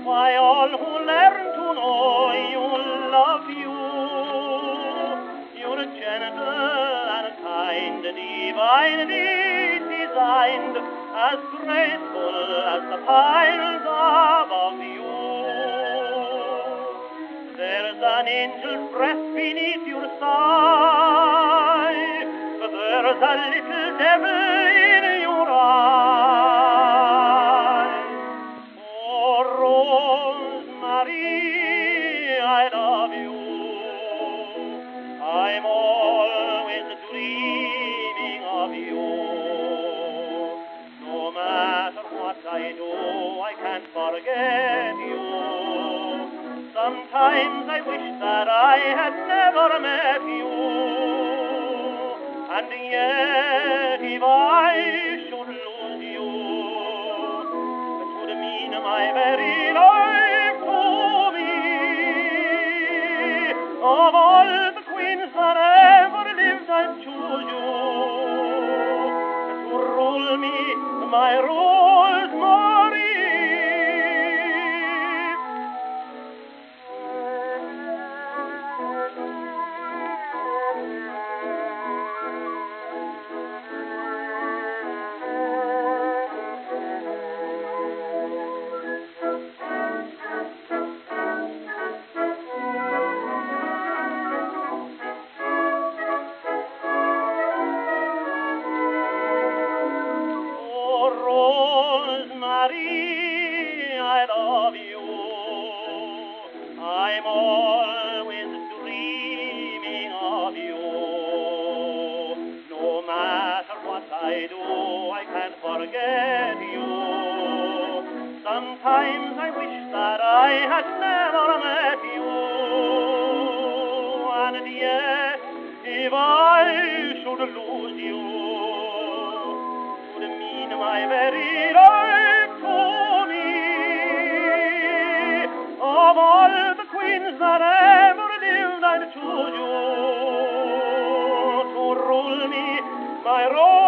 why all who learn to know you love you. You're gentle and kind, divinely designed, as graceful as the pines above you. There's an angel's breath beneath your sigh, there's a little devil in your eye. Oh, Rosemary, I love you. I'm always dreaming of you. No matter what I do, I can't forget you. Sometimes I wish that I had never met you. And yet if I should lose you, it would mean my very life to me. Of all the queens that ever lived, I'd choose you to rule me, my Rosemary. Rosemary, I love you. I'm always dreaming of you. No matter what I do, I can't forget you. Sometimes I wish that I had never met you. And yet, if I should lose you, my very life to me. Of all the queens that ever lived, I'd choose you to rule me, my role.